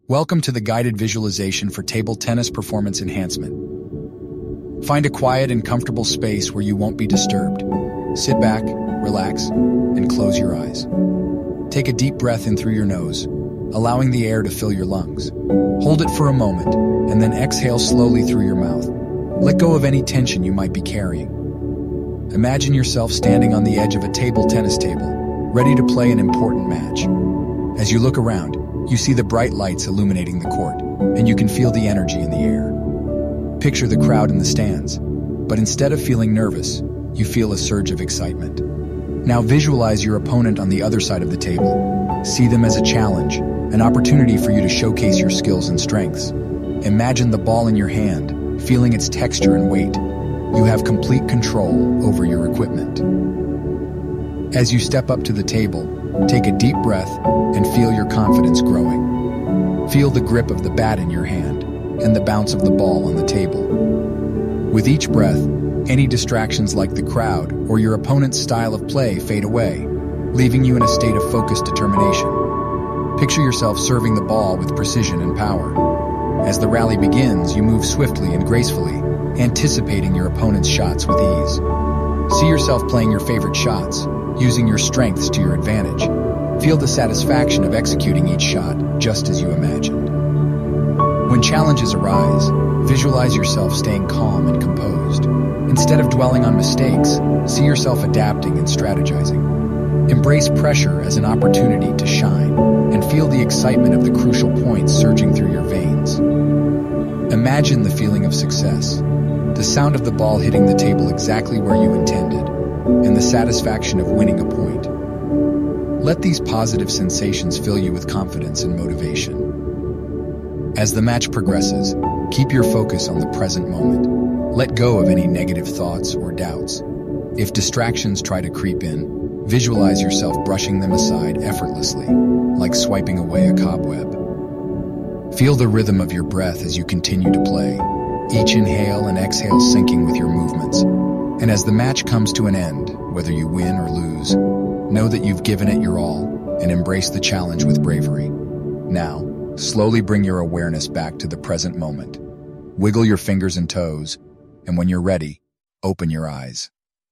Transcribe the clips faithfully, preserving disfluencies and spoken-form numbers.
Welcome to the guided visualization for table tennis performance enhancement. Find a quiet and comfortable space where you won't be disturbed. Sit back, relax, and close your eyes. Take a deep breath in through your nose, allowing the air to fill your lungs. Hold it for a moment, and then exhale slowly through your mouth. Let go of any tension you might be carrying. Imagine yourself standing on the edge of a table tennis table, ready to play an important match. As you look around, you see the bright lights illuminating the court, and you can feel the energy in the air. Picture the crowd in the stands, but instead of feeling nervous, you feel a surge of excitement. Now visualize your opponent on the other side of the table. See them as a challenge, an opportunity for you to showcase your skills and strengths. Imagine the ball in your hand, feeling its texture and weight. You have complete control over your equipment. As you step up to the table, take a deep breath and feel your confidence growing. Feel the grip of the bat in your hand and the bounce of the ball on the table. With each breath, any distractions like the crowd or your opponent's style of play fade away, leaving you in a state of focused determination. Picture yourself serving the ball with precision and power. As the rally begins, you move swiftly and gracefully, anticipating your opponent's shots with ease. See yourself playing your favorite shots, using your strengths to your advantage. Feel the satisfaction of executing each shot just as you imagined. When challenges arise, visualize yourself staying calm and composed. Instead of dwelling on mistakes, see yourself adapting and strategizing. Embrace pressure as an opportunity to shine, and feel the excitement of the crucial points surging through your veins. Imagine the feeling of success, the sound of the ball hitting the table exactly where you intended, and the satisfaction of winning a point. Let these positive sensations fill you with confidence and motivation. As the match progresses, keep your focus on the present moment. Let go of any negative thoughts or doubts. If distractions try to creep in, visualize yourself brushing them aside effortlessly, like swiping away a cobweb. Feel the rhythm of your breath as you continue to play, each inhale and exhale syncing with your movements. And as the match comes to an end, whether you win or lose, know that you've given it your all and embrace the challenge with bravery. Now, slowly bring your awareness back to the present moment. Wiggle your fingers and toes, and when you're ready, open your eyes.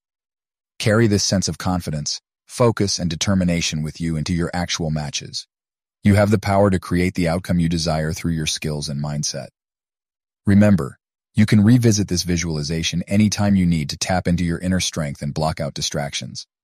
Carry this sense of confidence, focus, and determination with you into your actual matches. You have the power to create the outcome you desire through your skills and mindset. Remember, you can revisit this visualization anytime you need to tap into your inner strength and block out distractions.